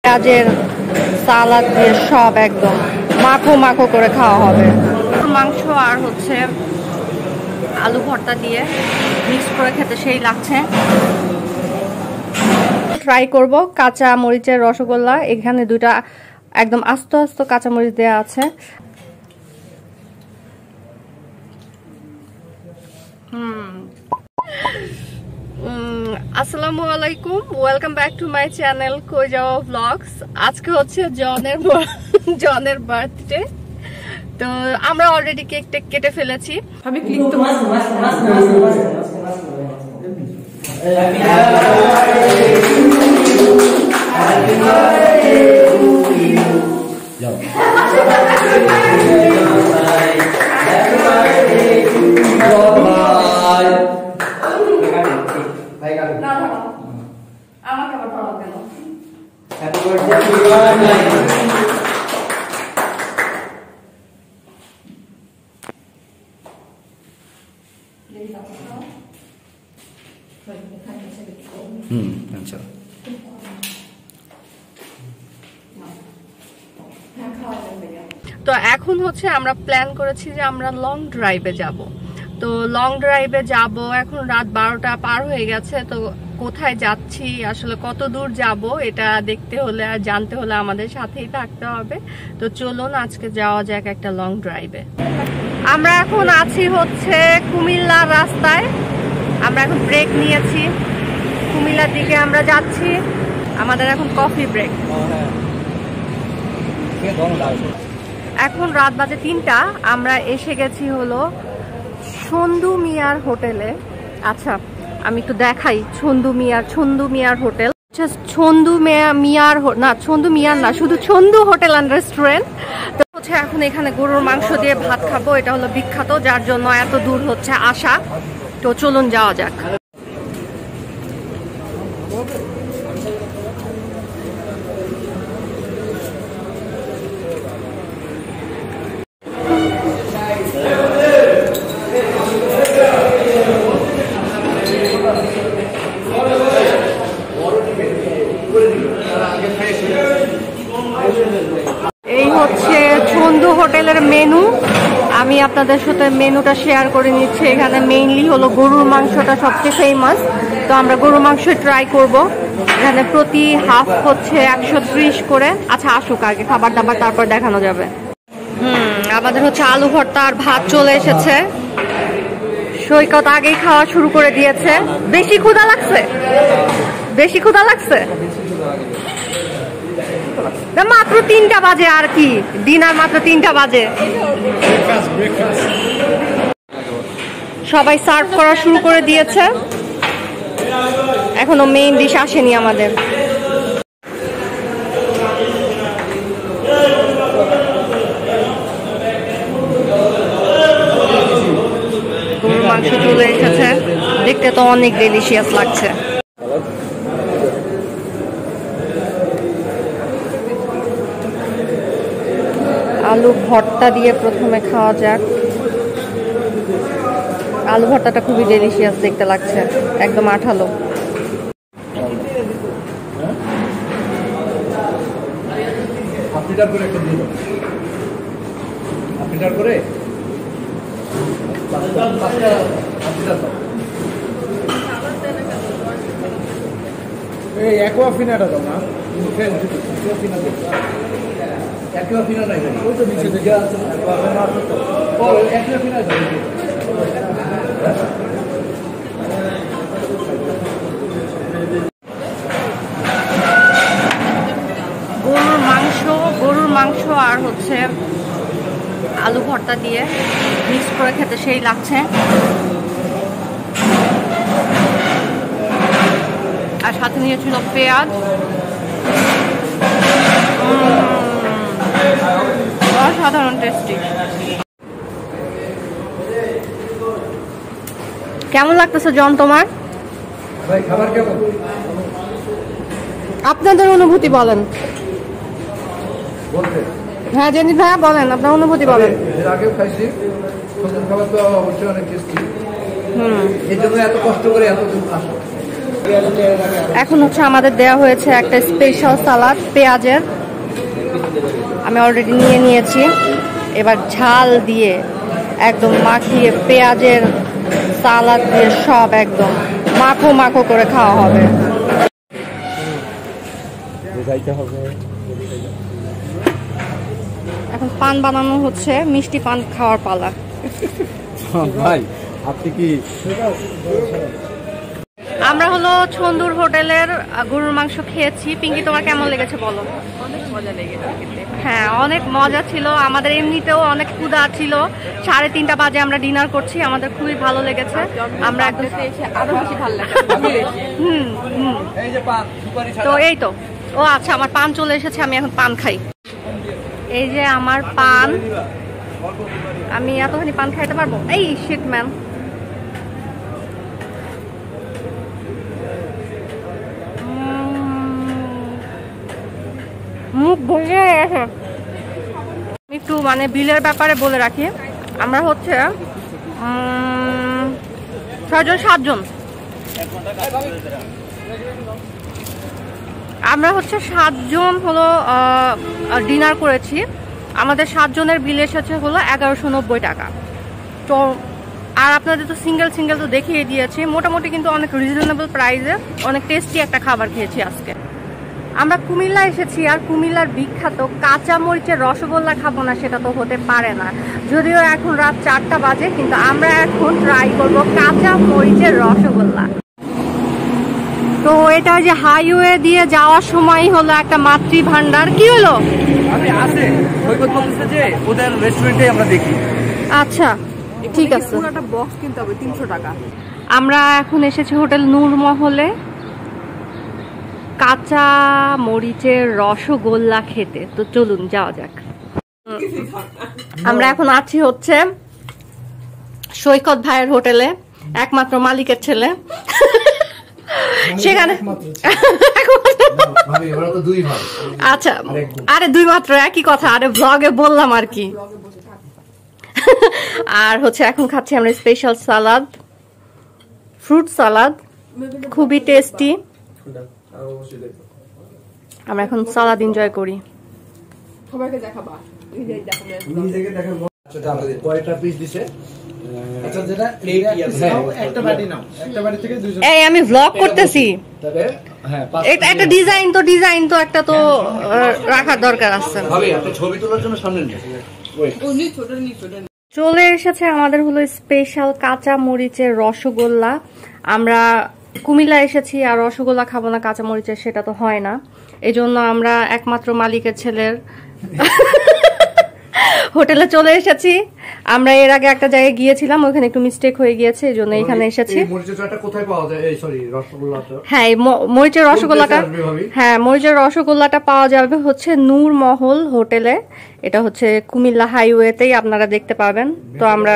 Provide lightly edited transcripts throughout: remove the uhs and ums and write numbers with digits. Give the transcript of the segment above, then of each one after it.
পেঁয়াজের সালাদ দিয়ে সব একদম মাখো মাখো করে খাওয়া হবে। মাংস আর হচ্ছে আলু ভর্তা দিয়ে মিক্স করে খেতে সেই লাগছে। ট্রাই করব কাঁচা মরিচের রসগোল্লা। এখানে দুইটা একদম আস্ত আস্ত কাঁচা মরিচ দেওয়া আছে। আসসালামু আলাইকুম, welcome back to my channel KoiJabo blogs. আজকে হচ্ছে জনের বার্থডে, তো আমরা অলরেডি কেক টেক কেটে ফেলেছি। আমি ক্লিক তো আচ্ছা। তো এখন হচ্ছে আমরা প্ল্যান করেছি যে আমরা লং ড্রাইভে যাব। তো লং ড্রাইভে যাব, এখন রাত 12টা পার হয়ে গেছে। তো কোথায় যাচ্ছি, আসলে কত দূর যাব, এটা দেখতে হলে আর জানতে হলে আমাদের সাথেই থাকতে হবে। তো চলুন আজকে যাওয়া যাক একটা লং ড্রাইভে। আমরা এখন আছি হচ্ছে কুমিল্লার রাস্তায়। আমরা এখন ব্রেক নিয়েছি, কুমিল্লার দিকে আমরা যাচ্ছি। আমাদের এখন কফি ব্রেক। এখন রাত বাজে 3টা। আমরা এসে গেছি হলো ছন্দু মিয়ার হোটেলে। আচ্ছা, আমি একটু দেখাই ছন্দু মিয়ার হোটেল। ছন্দু মিয়ার না, শুধু ছন্দু হোটেল অ্যান্ড রেস্টুরেন্ট। তো হচ্ছে এখন এখানে গরুর মাংস দিয়ে ভাত খাবো। এটা হলো বিখ্যাত, যার জন্য এত দূর হচ্ছে আসা। তো চলুন যাওয়া যাক। এই হচ্ছে ছন্দু হোটেলের মেনু। আমি আপনাদের সাথে মেনুটা শেয়ার করে নিচ্ছি। এখানে মেইনলি হলো গরুর মাংসটা সবচেয়ে ফেমাস। তো আমরা গরুর মাংস ট্রাই করব। এখানে প্রতি হাফ হচ্ছে 130 করে। আচ্ছা আসুক আগে খাবার দাবার, তারপর দেখানো যাবে। আমাদের হচ্ছে আলু ভর্তা আর ভাত চলে এসেছে। সৈকত আগেই খাওয়া শুরু করে দিয়েছে। বেশি ক্ষুধা লাগছে? মাত্র 3টা বাজে, আর কি ডিনার মাত্র 3টা বাজে। সবাই সার্ভ করা শুরু করে দিয়েছে, এখনো মেইন ডিশ আসেনি আমাদের। গরুর মাংস চলে এসেছে, দেখতে তো অনেক ডেলিশিয়াস লাগছে। আলু ভর্তা দিয়ে প্রথমে খাওয়া যাক। আলু ভর্তাটা খুবই ডেলিশিয়াস দেখতে লাগছে, একদম আঠালো। গরুর মাংস আর হচ্ছে আলু ভর্তা দিয়ে মিক্স করে খেতে সেই লাগছে। আর সাথে নিয়েছিল পেঁয়াজ। অসাধারণ টেস্টি। কেমন লাগতেছে জন তোমার? আপনাদের অনুভূতি বলেন। হ্যাঁ জেনি ভাইয়া বলেন, আপনার অনুভূতি বলেন। এর আগেও খাইছি, খাবার তো অবশ্যই অনেক টেস্টি। এর জন্য এত কষ্ট করে এত দূর আসা। এখন হচ্ছে আমাদের দেয়া হয়েছে একটা স্পেশাল সালাদ পেঁয়াজের, আমি অলরেডি নিয়ে নিয়েছি। এবার ঝাল দিয়ে একদম মাখিয়ে পেঁয়াজের সালাদ দিয়ে সব একদম মাখো মাখো করে খাওয়া হবে। এখন পান বানানো হচ্ছে, মিষ্টি পান খাওয়ার পালা। ভাই আপনি কি আমরা হলো ছন্দুর হোটেলের গরুর মাংস খেয়েছি। পিঙ্কি তোমার কেমন লেগেছে বলো? অনেক মজা লেগেছে। হ্যাঁ অনেক মজা ছিল, আমাদের এমনিতেও অনেক ক্ষুধা ছিল। 3:30 বাজে আমরা ডিনার করছি, আমাদের খুবই ভালো লেগেছে। আমরা একদম আরো বেশি ভালো লাগে। তো এই তো, ও আচ্ছা আমার পান চলে এসেছে, আমি এখন পান খাই। এই যে আমার পান, আমি এতখানি পান খাইতে পারবো? এই শিট ম্যান। মুখ ভরে গেছে। একটু মানে বিলের ব্যাপারে বলে রাখি, আমরা হচ্ছে 6 জন 7 জন, আমরা হচ্ছে 7 জন হলো ডিনার করেছি। আমাদের 7 জনের বিল এসেছে হলো 1190 টাকা। তো আর আপনাদের তো সিঙ্গেল সিঙ্গেল তো দেখিয়ে দিয়েছি, মোটামুটি কিন্তু অনেক রিজনেবল প্রাইসে অনেক টেস্টি একটা খাবার খেয়েছি আজকে। আমরা কুমিল্লা এসেছি, আর কুমিল্লার বিখ্যাত কাঁচা মরিচের রসগোল্লা খাবো না সেটা তো হতে পারে না। যদিও এখন রাত 4টা বাজে, কিন্তু আমরা এখন ট্রাই করবো কাঁচা মরিচের রসগোল্লা। তো এটা যে হাইওয়ে দিয়ে যাওয়ার সময় হলো একটা মাতৃ ভান্ডার। কি হলো? আমি আছে সৈকত বলতেছে যে ওদের রেস্টুরেন্টে আমরা দেখি। আচ্ছা ঠিক আছে, পুরোটা বক্স কিনতে হবে 300 টাকা। আমরা এখন এসেছি হোটেল নূরমহলে কাঁচা মরিচের রসগোল্লা খেতে। তো চলুন যাওয়া যাক। আমরা এখন আছি হচ্ছে সৈকত ভাইয়ের হোটেলে, একমাত্র মালিকের ছেলে সেখানে। আচ্ছা আরে 2 মাত্র, একই কথা, আরে ব্লগে বললাম আর কি। আর হচ্ছে এখন খাচ্ছি আমরা স্পেশাল সালাদ, ফ্রুট সালাদ, খুবই টেস্টি। আমরা এখন সালাদ এনজয় করি। সবাইকে দেখাবা, নিজেকে দেখাবো। কয়টা পিস দিছে? আচ্ছা যেটা একটা বাটি নাও, একটা বাটি থেকে 2 জন। এই আমি ভ্লগ করতেছি, তবে হ্যাঁ একটা ডিজাইন তো একটা তো রাখার দরকার আছে। ভাবি আপনি ছবি তোলার জন্য সামনে নিন। উনি ছোট নি ছোট। চলে এসেছে আমাদের হলো স্পেশাল কাঁচা মরিচের রসগোল্লা। আমরা কুমিল্লা এসেছি আর রসগোল্লা খাবো না কাঁচা মরিচের, সেটা তো হয় না। এই জন্য আমরা একমাত্র মালিকের ছেলের হোটেলে চলে এসেছি। আমরা এর আগে একটা জায়গায় গিয়েছিলাম, ওখানে একটু মিস্টেক হয়ে গিয়েছে, এই জন্য এখানে এসেছি। কোথায় পাওয়া যায়? এই সরি রসগোল্লাটা। হ্যাঁ মরিচের রসগোল্লাটা, হ্যাঁ মরিচের রসগোল্লাটা পাওয়া যাবে হচ্ছে নূরমহল হোটেলে। এটা হচ্ছে কুমিল্লা হাইওয়েতেই আপনারা দেখতে পাবেন। তো আমরা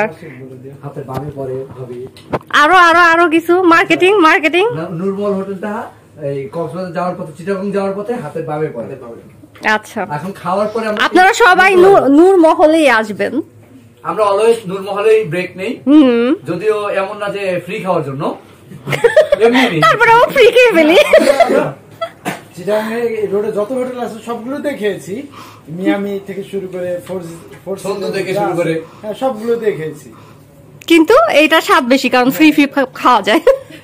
আরো আরো আরো কিছু মার্কেটিং নূরমহল হোটেলটা এই কক্সবাজার যাওয়ার পথে, চিটাগং যাওয়ার পথে হাতের বামে পড়ে। আচ্ছা এখন খাওয়ার পরে আপনারা সবাই নূরমহলেই আসবেন। আমরা অলওয়েজ নূরমহলেই ব্রেক নেই, যদিও এমন না যে ফ্রি খাওয়ার জন্য, তারপরে ও ফ্রি খেয়ে ফেলি। চিটাগাংয়ে রোডে যত হোটেল আছে সবগুলোতে খেয়েছি, মিয়ামি থেকে শুরু করে ছন্দু থেকে শুরু করে হ্যাঁ সবগুলোতে খেয়েছি। কিন্তু এইটা স্বাদ বেশি, কারণ ফ্রি খাওয়া যায়।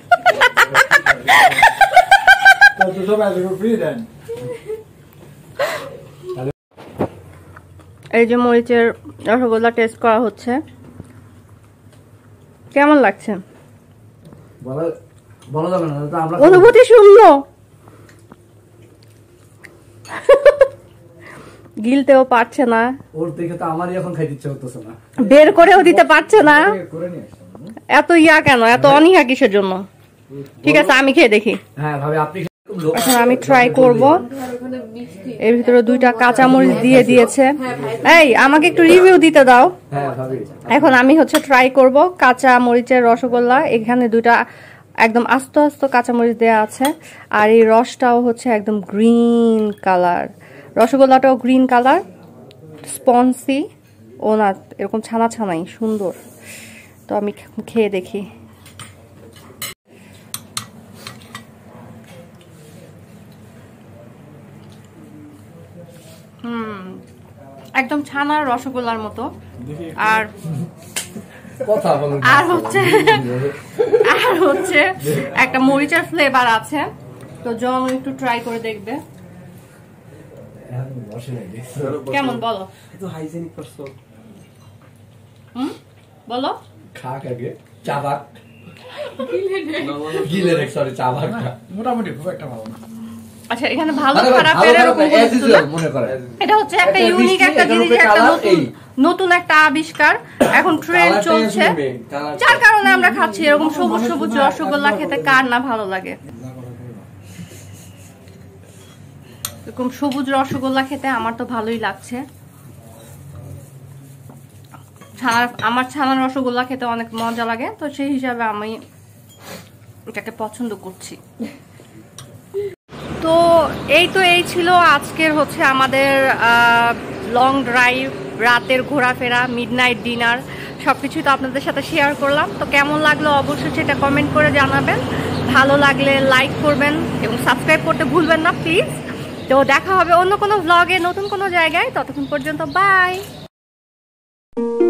তো সবাই ফ্রি দেন। এই যে মরিচের রসগোল্লা টেস্ট করা হচ্ছে, কেমন লাগছে? বলা যাবে না, আমরা অনুভূতি শূন্য, গিলতেও পারছে না, ওর দেখে তো আমারই এখন খাইতে ইচ্ছা করতেছে না, বের করেও দিতে পারছে না। এত ইয়া কেন, এত অনীহা কিসের জন্য? ঠিক আছে আমি খেয়ে দেখি। হ্যাঁ ভাবি আপনি এখন আমি ট্রাই করব। এর ভিতরে 2টা কাঁচামরিচ দিয়ে দিয়েছে। এই আমাকে একটু রিভিউ দিতে দাও। এখন আমি হচ্ছে ট্রাই করব কাঁচা মরিচের রসগোল্লা। এখানে 2টা একদম আস্ত আস্ত কাঁচামরিচ দেওয়া আছে, আর এই রসটাও হচ্ছে একদম গ্রিন কালার। রসগোল্লাটাও গ্রিন কালার, স্পঞ্জি ও না এরকম ছানা ছানাই সুন্দর। তো আমি খেয়ে দেখি। একদম ছানার রসগোল্লার মতো। আর কথা বলো আর হচ্ছে একটা মরিচের ফ্লেভার আছে। তো জন একটু ট্রাই করে দেখবে কেমন, বলো। তো হাইজেনিক করছো। বলো। খাক আগে চাবাক গিলে রে, সরি চাবাক না, মোটামুটি খুব একটা ভালো না। আচ্ছা, এখানে ভালো খারাপের এরকম মনে করে এটা হচ্ছে একটা ইউনিক একটা জিনিস, একটা নতুন একটা আবিষ্কার। এখন ট্রেন্ড চলছে, যার কারণে আমরা খাচ্ছি। এরকম সবুজ সবুজ রসগোল্লা খেতে কার না ভালো লাগে? এরকম সবুজ রসগোল্লা খেতে আমার তো ভালোই লাগছে। আমার ছানার রসগোল্লা খেতে অনেক মজা লাগে, তো সেই হিসাবে আমি এটাকে পছন্দ করছি। তো এই ছিল আজকের হচ্ছে আমাদের লং ড্রাইভ, রাতের ঘোরাফেরা, মিডনাইট ডিনার, সবকিছু তো আপনাদের সাথে শেয়ার করলাম। তো কেমন লাগলো অবশ্যই সেটা কমেন্ট করে জানাবেন। ভালো লাগলে লাইক করবেন এবং সাবস্ক্রাইব করতে ভুলবেন না প্লিজ। তো দেখা হবে অন্য কোনো ভ্লগে, নতুন কোনো জায়গায়। ততক্ষণ পর্যন্ত বাই।